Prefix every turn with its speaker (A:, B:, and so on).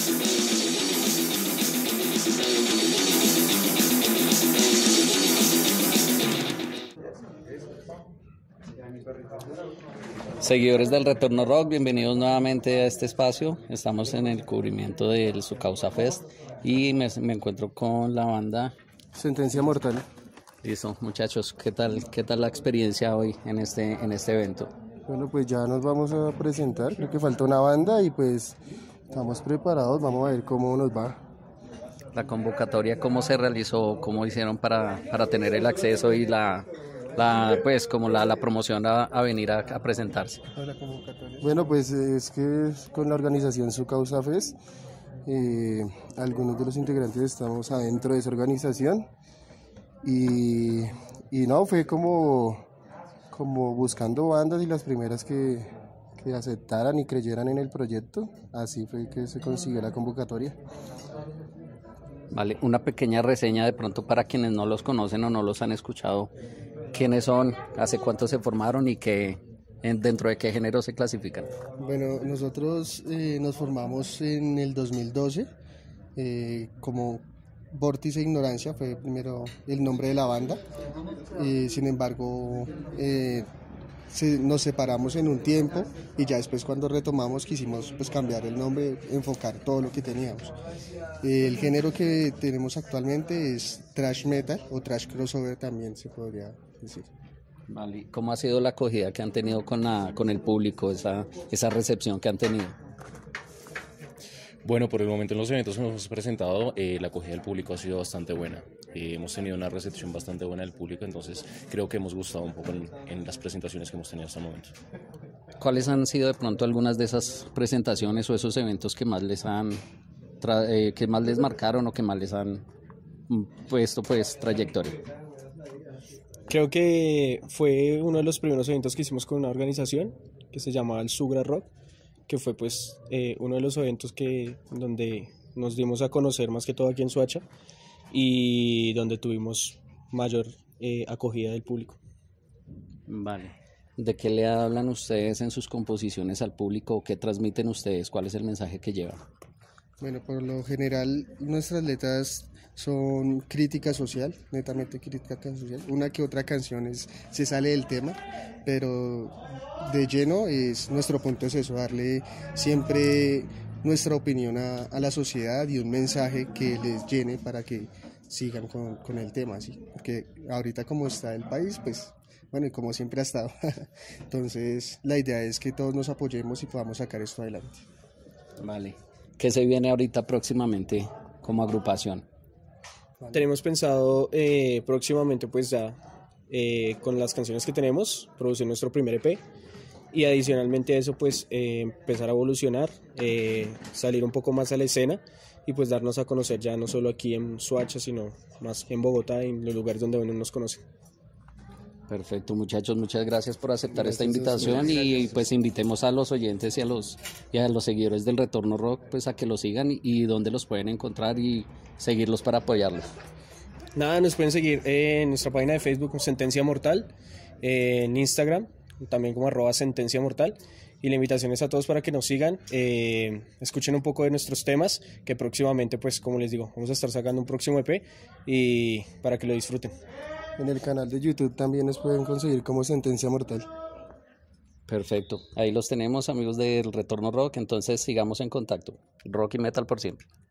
A: Seguidores del Retorno Rock, bienvenidos nuevamente a este espacio. Estamos en el cubrimiento del Su Causa Fest y me encuentro con la banda
B: Sentencia Mortal.
A: Listo, muchachos, ¿qué tal la experiencia hoy en este evento?
B: Bueno, pues ya nos vamos a presentar, creo que falta una banda y pues estamos preparados, vamos a ver cómo nos va.
A: La convocatoria, ¿cómo se realizó? ¿Cómo hicieron para tener el acceso y la promoción a venir a presentarse?
B: Bueno, pues es que con la organización Su Causa Fest, algunos de los integrantes estamos adentro de esa organización y no, fue como buscando bandas y las primeras que aceptaran y creyeran en el proyecto, así fue que se consiguió la convocatoria.
A: Vale, una pequeña reseña de pronto para quienes no los conocen o no los han escuchado. ¿Quiénes son? ¿Hace cuánto se formaron y dentro de qué género se clasifican?
B: Bueno, nosotros nos formamos en el 2012 como Vórtice Ignorancia, fue primero el nombre de la banda. Sin embargo, nos separamos en un tiempo y ya después cuando retomamos quisimos pues cambiar el nombre, enfocar todo lo que teníamos. El género que tenemos actualmente es thrash metal o thrash crossover también se podría decir.
A: Vale. ¿Cómo ha sido la acogida que han tenido con el público, esa recepción que han tenido?
C: Bueno, por el momento en los eventos que nos hemos presentado, la acogida del público ha sido bastante buena. Hemos tenido una recepción bastante buena del público, entonces creo que hemos gustado un poco en las presentaciones que hemos tenido hasta el momento.
A: ¿Cuáles han sido de pronto algunas de esas presentaciones o esos eventos que más les marcaron o que más les han puesto pues trayectoria?
D: Creo que fue uno de los primeros eventos que hicimos con una organización que se llamaba el Sugra Rock, que fue pues uno de los eventos donde nos dimos a conocer más que todo aquí en Soacha y donde tuvimos mayor acogida del público.
A: Vale. ¿De qué le hablan ustedes en sus composiciones al público? ¿Qué transmiten ustedes? ¿Cuál es el mensaje que llevan?
B: Bueno, por lo general nuestras letras son crítica social, netamente crítica social. Una que otra canción se sale del tema, pero de lleno nuestro punto es eso, darle siempre nuestra opinión a la sociedad y un mensaje que les llene para que sigan con el tema, ¿sí? Porque ahorita como está el país, pues bueno, y como siempre ha estado, entonces la idea es que todos nos apoyemos y podamos sacar esto adelante.
A: Vale. ¿Qué se viene ahorita próximamente como agrupación?
D: Tenemos pensado próximamente pues ya con las canciones que tenemos producir nuestro primer EP y adicionalmente a eso pues empezar a evolucionar, salir un poco más a la escena y pues darnos a conocer ya no solo aquí en Soacha sino más en Bogotá y en los lugares donde uno nos conoce.
A: Perfecto, muchachos, muchas gracias por aceptar esta invitación y pues invitemos a los oyentes y a los seguidores del Retorno Rock pues a que los sigan y dónde los pueden encontrar y seguirlos para apoyarlos.
D: Nada, nos pueden seguir en nuestra página de Facebook Sentencia Mortal, en Instagram también como @Sentencia Mortal y la invitación es a todos para que nos sigan, escuchen un poco de nuestros temas que próximamente pues como les digo vamos a estar sacando un próximo EP y para que lo disfruten.
B: En el canal de YouTube también nos pueden conseguir como Sentencia Mortal.
A: Perfecto, ahí los tenemos amigos del Retorno Rock, entonces sigamos en contacto. Rock y metal por siempre.